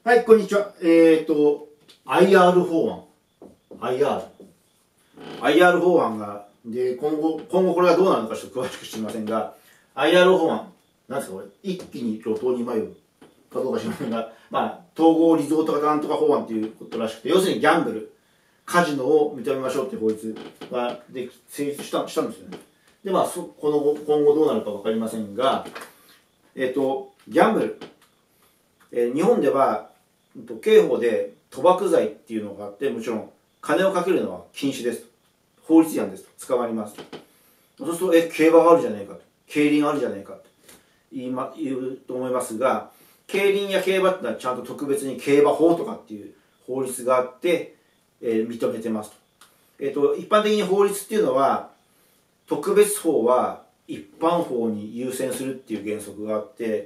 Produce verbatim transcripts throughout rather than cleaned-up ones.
はい、こんにちは。えっ、ー、と、アイアール 法案。アイアール。アイアール 法案が、で、今後、今後これがどうなるのかちょっと詳しく知りませんが、アイアール 法案、なんですかこれ、一気に路頭に迷うかどうか知りませんが、まあ、統合リゾート型なんとか法案ということらしくて、要するにギャンブル、カジノを認めましょうという法律がで成立したしたんですよね。で、まあ、そこの今後どうなるか分かりませんが、えっ、ー、と、ギャンブル、えー、日本では、刑法で賭博罪っていうのがあって、もちろん金をかけるのは禁止ですと。法律違反ですと。捕まりますと。そうすると、え、競馬があるじゃないかと。競輪あるじゃないかと言い、ま、言うと思いますが、競輪や競馬っていうのはちゃんと特別に競馬法とかっていう法律があって、えー、認めてますと。えっと、一般的に法律っていうのは、特別法は一般法に優先するっていう原則があって、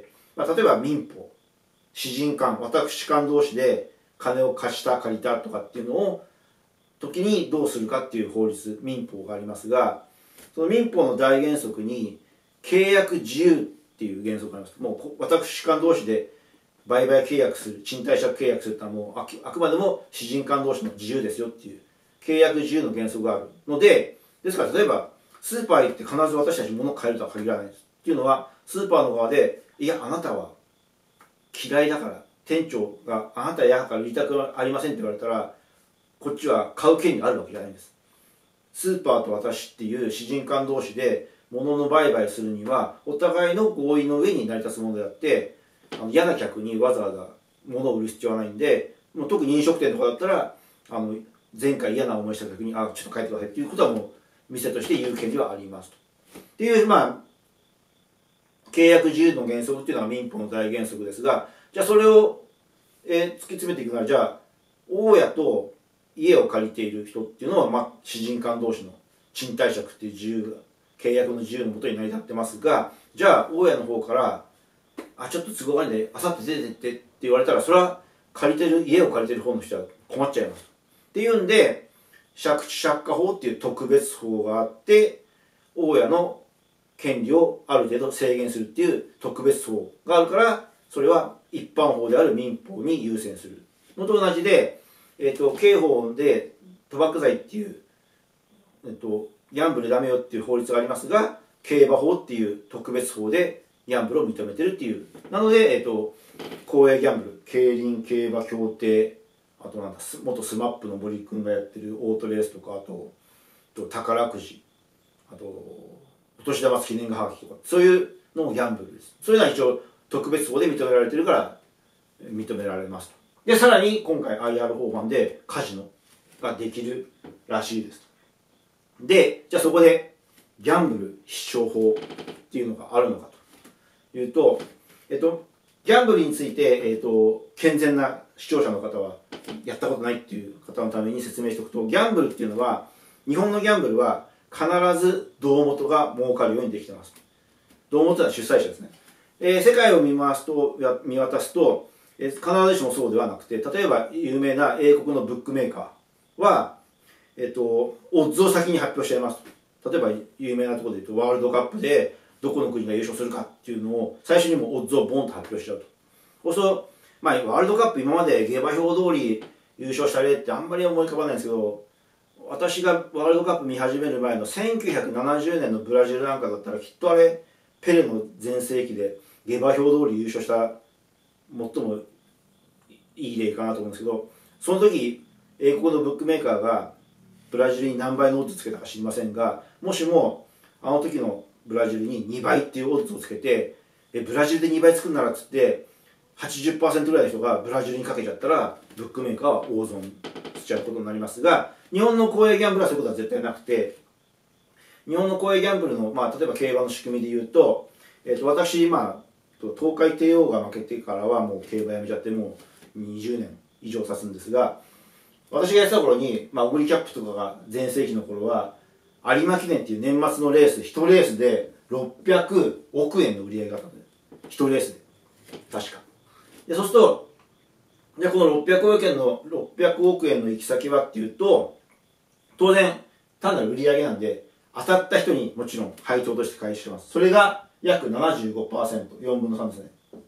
まあ、例えば民法。私人間、私間同士で金を貸した借りたとかっていうのを時にどうするかっていう法律、民法がありますが、その民法の大原則に契約自由っていう原則があります。もう私間同士で売買契約する、賃貸借契約するってのはもう あ, あくまでも私人間同士の自由ですよっていう契約自由の原則があるので、ですから例えばスーパー行って必ず私たち物を買えるとは限らないです。っていうのはスーパーの側で、いやあなたは嫌いだから、店長があなた嫌だから売りたくありませんって言われたら、こっちは買う権利があるわけじゃないんです。スーパーと私っていう私人間同士で物の売買するにはお互いの合意の上に成り立つものであって、あの嫌な客にわざわざ物を売る必要はないんで、もう特に飲食店とかだったら、あの前回嫌な思いした時に、あ、ちょっと帰ってくださいっていうことはもう店として言う権利はありますと。っていう、まあ、契約自由の原則っていうのが民法の大原則ですが、じゃあそれを、えー、突き詰めていくなら、じゃあ大家と家を借りている人っていうのは、まあ、私人間同士の賃貸借っていう自由契約の自由のもとに成り立ってますが、じゃあ大家の方からあちょっと都合悪いんであさって出てってって言われたら、それは借りてる家を借りてる方の人は困っちゃいますっていうんで、借地借家法っていう特別法があって、大家の権利をある程度制限するっていう特別法があるから、それは一般法である民法に優先するのと同じで、えっと、刑法で賭博罪っていう、えっと、ギャンブルダメよっていう法律がありますが、競馬法っていう特別法でギャンブルを認めてるっていう。なので、えっと、公営ギャンブル、競輪競馬協定、あとなんだ、元スマップの森君がやってるオートレースとか、あと、あと宝くじ、あと、お年玉記念がはがきとか、そういうのもギャンブルです。そういうのは一応特別法で認められてるから認められますと。で、さらに今回 アイアール 法案でカジノができるらしいですと。で、じゃあそこでギャンブル必勝法っていうのがあるのかというと、えっと、ギャンブルについて、えっと、健全な視聴者の方はやったことないっていう方のために説明しておくと、ギャンブルっていうのは、日本のギャンブルは必ず胴元が儲かるようにできてます。胴元は主催者ですね。えー、世界を見回すと、見渡すと、えー、必ずしもそうではなくて、例えば有名な英国のブックメーカーは、えっと、オッズを先に発表しちゃいます。例えば有名なところで言うと、ワールドカップでどこの国が優勝するかっていうのを、最初にもオッズをボンと発表しちゃうと。そうすると、まあ、ワールドカップ今まで下馬評通り優勝した例ってあんまり思い浮かばないんですけど、私がワールドカップ見始める前のせんきゅうひゃくななじゅうねんのブラジルなんかだったら、きっとあれペレの全盛期で下馬評通り優勝した最もいい例かなと思うんですけど、その時英国のブックメーカーがブラジルに何倍のオッズつけたか知りませんが、もしもあの時のブラジルににばいっていうオッズをつけて、えブラジルでにばいつくんならっつってはちじゅっパーセント ぐらいの人がブラジルにかけちゃったら、ブックメーカーは大損しちゃうことになりますが、日本の公営ギャンブルはそういうことは絶対なくて、日本の公営ギャンブルの、まあ、例えば競馬の仕組みで言うと、えー、と私、まあ、東海帝王が負けてからはもう競馬やめちゃってもうにじゅうねん以上経つんですが、私がやってた頃に、まあ、オグリキャップとかが全盛期の頃は、有馬記念っていう年末のレース、いちレースでろっぴゃくおくえんの売り上げがあったんで、いちレースで。確か。で、そうすると、でこのろっぴゃくおくえんの、ろっぴゃくおくえんの行き先はっていうと、当然、単なる売り上げなんで、当たった人にもちろん配当として回収してます。それが約 ななじゅうごパーセント、よんぶんのさんですね。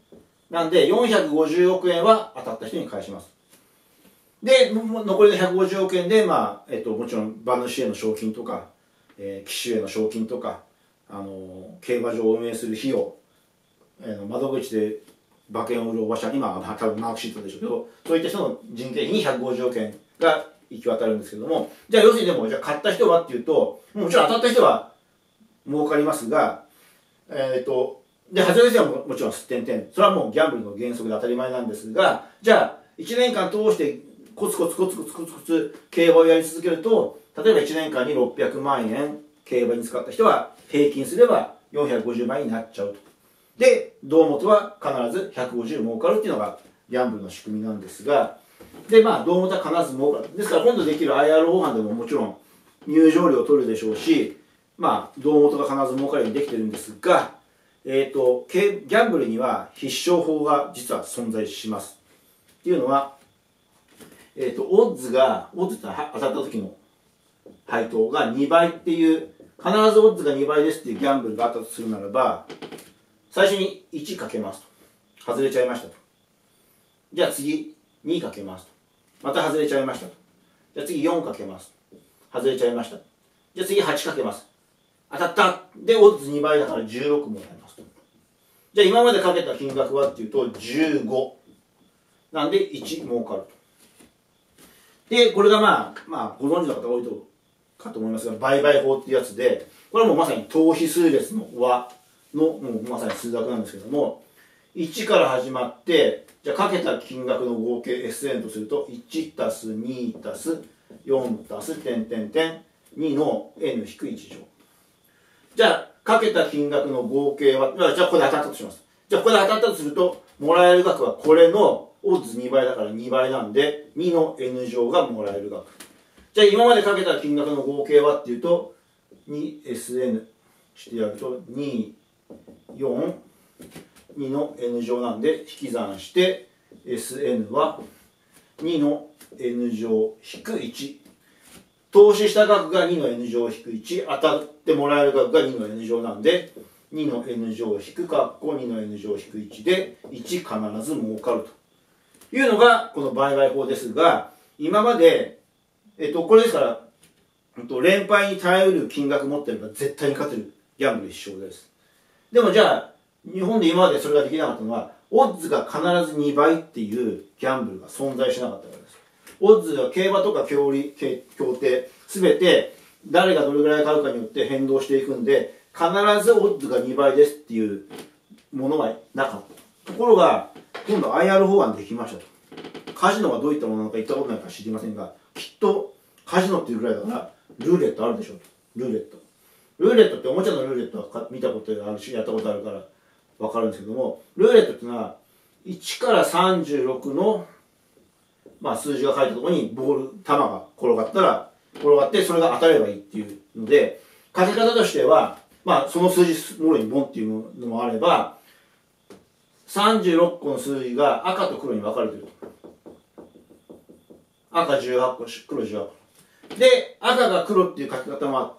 なんでよんひゃくごじゅうおくえんは当たった人に返します。で、残りのひゃくごじゅうおくえんで、まあ、えっと、もちろん馬主への賞金とか、えー、騎手への賞金とか、あのー、競馬場を運営する費用、えー、窓口で馬券を売るおばちゃん、今は多分マークシートでしょうけど、そういった人の人件費にひゃくごじゅうおくえんが行き渡るんですけども、じゃあ要するにでも、じゃあ買った人はっていうと、もちろん当たった人は儲かりますが、えっと、で、外れた人はももちろんすってんてん。それはもうギャンブルの原則で当たり前なんですが、じゃあ、いちねんかん通してコツコツコツコツコツコツ競馬をやり続けると、例えばいちねんかんにろっぴゃくまんえん競馬に使った人は平均すればよんひゃくごじゅうまんえんになっちゃうと。で、胴元は必ずひゃくごじゅう儲かるっていうのがギャンブルの仕組みなんですが、で、まあ、胴元は必ず儲かる。ですから今度できる アイアール 法案でももちろん入場料を取るでしょうし、まあ、胴元が必ず儲かるようにできてるんですが、えっと、ギャンブルには必勝法が実は存在します。っていうのは、えっと、オッズが、オッズって当たった時の配当がにばいっていう、必ずオッズがにばいですっていうギャンブルがあったとするならば、最初にいちかけますと。外れちゃいましたと。じゃあ次、にかけますと。また外れちゃいましたと。じゃあ次よんかけます。外れちゃいました。じゃあ次はちかけます。当たったで、オッズにばいだからじゅうろくもらえますと。じゃあ今までかけた金額はっていうとじゅうご。なんでいち儲かると。で、これがまあ、まあ、ご存知の方多いとかと思いますが、売買法っていうやつで、これはもうまさに等比数列の和の、もうまさに数学なんですけども、いちから始まって、じゃあかけた金額の合計 エスエヌ とすると、いちたすにたすよんたす点点点にの エヌ 引くいち乗。じゃあ、かけた金額の合計は、じゃあここで当たったとします。じゃあここで当たったとすると、もらえる額はこれのオッズにばいだからにばいなんで、にの エヌ 乗がもらえる額。じゃあ今までかけた金額の合計はっていうと、にエスエヌ してやると、に、よん、にの エヌ 乗なんで、引き算して、エスエヌ はにの エヌ 乗引くいち。投資した額がにの エヌ 乗引くいち、当たってもらえる額がにの エヌ 乗なんで、にの エヌ 乗引くかっこにの エヌ 乗引くいちで、いち必ず儲かるというのがこの売買法ですが、今まで、えっと、これですから、えっと、連敗に耐えうる金額持ってれば絶対に勝てるギャンブル一生です。でもじゃあ、日本で今までそれができなかったのは、オッズが必ずにばいっていうギャンブルが存在しなかったからです。オッズは競馬とか競利、競艇、すべて誰がどれぐらい買うかによって変動していくんで、必ずオッズがにばいですっていうものはなかった。ところが、今度 アイアール 法案できましたと。カジノがどういったものなのか言ったことないか知りませんが、きっとカジノっていうぐらいだから、ルーレットあるでしょうと。ルーレット。ルーレットっておもちゃのルーレットは見たことがあるし、やったことあるからわかるんですけども、ルーレットっていうのは、いちからさんじゅうろくの、まあ、数字が書いたところにボール、球が転がったら、転がってそれが当たればいいっていうので、かけ方としては、まあ、その数字もろにボンっていうのもあれば、さんじゅうろっこの数字が赤と黒に分かれてると。赤じゅうはっこ、黒じゅうはっこ。で、赤が黒っていう書き方もあって、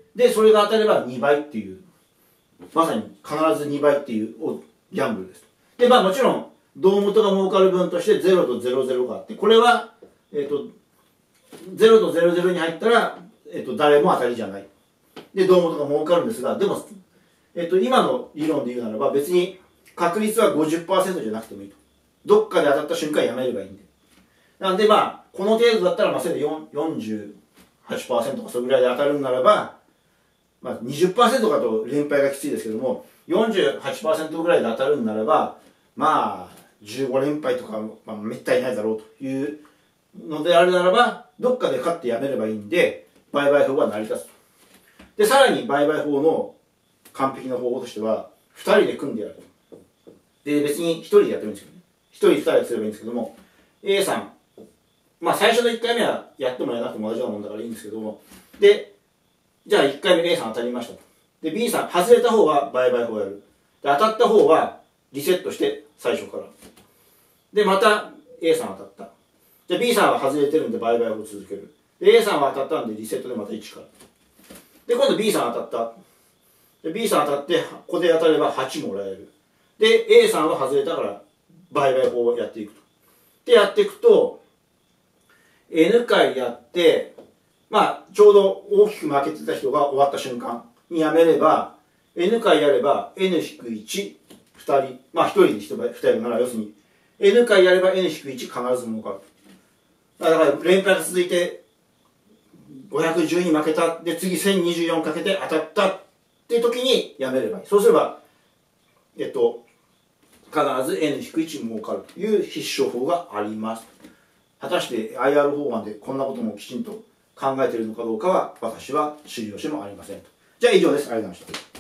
で、それが当たればにばいっていう、まさに必ずにばいっていうギャンブルです。で、まあもちろん、胴元が儲かる分としてゼロとゼロゼロがあって、これは、えっと、ゼロとゼロゼロに入ったら、えっと、誰も当たりじゃない。で、胴元が儲かるんですが、でも、えっと、今の理論で言うならば、別に確率は ごじゅっパーセント じゃなくてもいいと。どっかで当たった瞬間やめればいいんで。なんでまあ、この程度だったら、まあ、せいぜいよんじゅうはちパーセント とかそれぐらいで当たるならば、まあ、にじゅっパーセント かと連敗がきついですけども、よんじゅうはちパーセント ぐらいで当たるならば、まあ、じゅうごれんぱいとか、まあ、めったにないだろうというのであるならば、どっかで勝ってやめればいいんで、売買法が成り立つと。で、さらに売買法の完璧な方法としては、ふたりで組んでやると。で、別にひとりでやってもいいんですけどね。ひとりふたりですればいいんですけども、A さん、まあ最初のいっかいめはやってもやらなくても同じようなもんだからいいんですけども、で、じゃあいっかいめ A さん当たりましたと。で、B さん、外れた方は売買法をやる。で、当たった方はリセットして最初から。で、また A さん当たった。じゃあ B さんは外れてるんで売買法を続ける。で、A さんは当たったんでリセットでまたいちから。で、今度 B さん当たった。で、B さん当たって、ここで当たればはちもらえる。で、A さんは外れたから売買法をやっていくと。で、やっていくと、N 回やって、まあ、ちょうど大きく負けてた人が終わった瞬間にやめれば、N 回やれば エヌひくいち、ふたり、まあひとりで人がふたりなら、要するに N 回やれば エヌひくいち 必ず儲かる。だから連敗が続いてごひゃくじゅうに負けた。で、次せんにじゅうよんかけて当たったっていう時にやめればいい。そうすれば、えっと、必ず エヌひくいち 儲かるという必勝法があります。果たして アイアール 法案でこんなこともきちんと考えているのかどうかは私は知る由もありませんと。じゃあ以上です。ありがとうございました。